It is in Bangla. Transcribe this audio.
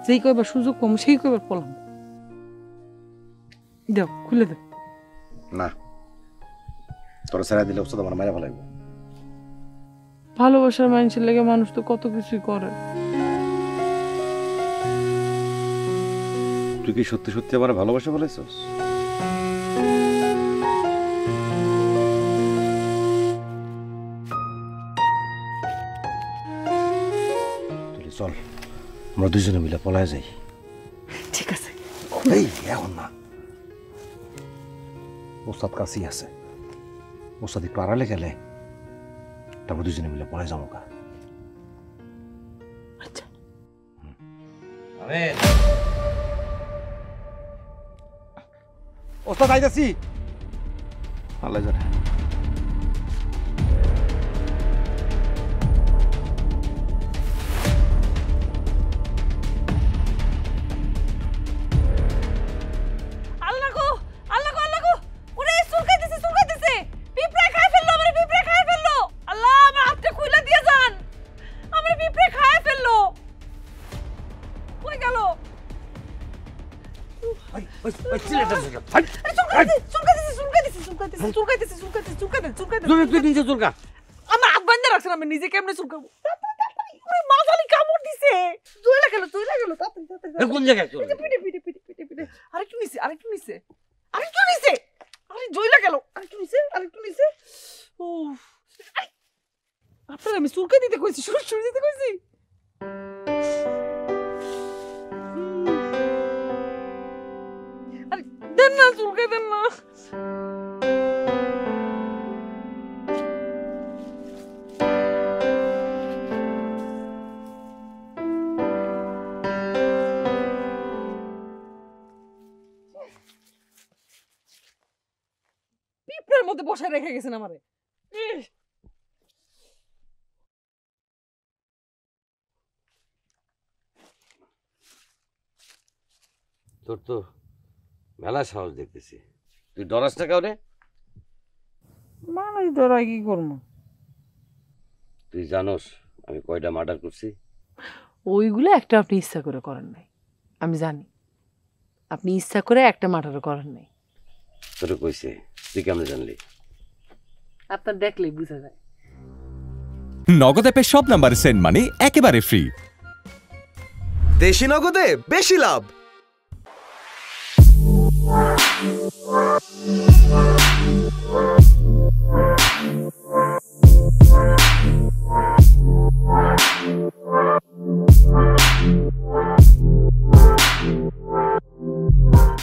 যেই কয়বার সুযোগ কম সেই কয়বার পলাম। দাও খুলে দাও। না তোরা ছেড়ে দিলে ওস্তাদ আমার মেরে ফেলাইব। ভালোবাসার মানুষের লেগে মানুষ তো কত কিছুই করে। তুই কি সত্যি সত্যি আমার ভালোবাসা ফেলাইছস? চল আমরা দুজনে মিলে পলায় যাই। ঠিক আছে এই এখন না, ওস্তাদ কাছেই আছে, ওস্তাদ একটু আড়ালে গেলে তারপর দুজনে মিলে পলায় যাবো। আচ্ছা ওস্তাদ আইতাছি। আল্লাহ জানে। আমি চুলকাই দিতে কইছি, শুরু দিতে কইছি। আরে দেন না, চুলকাই দেন না। পিঁপড়ের মধ্যে বসায় রেখে গেছেন আমারে। তোর তো মেলা সাহস দেখতেছি, তুই ডরাস না কাউরে? মানুষ ডরাই কি করবো? তুই জানোস আমি কয়টা মার্ডার করছি? ওইগুলো একটা আপনি ইচ্ছা করে করেন নাই, আমি জানি। আপনি ইচ্ছা করে একটা মার্ডারও করেন নাই। তোরে কইছে, তুই কেমন জানলি? আপনার দেখলেই বুঝা যায়। নগদ অ্যাপে সব নাম্বার সেন্ড মানি একেবারে ফ্রি। দেশি নগদে বেশি লাভ।